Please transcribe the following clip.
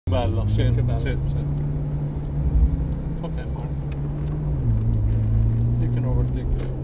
Bello, sì, Che bello. sì, sì. Ok, Mark. You can overtake.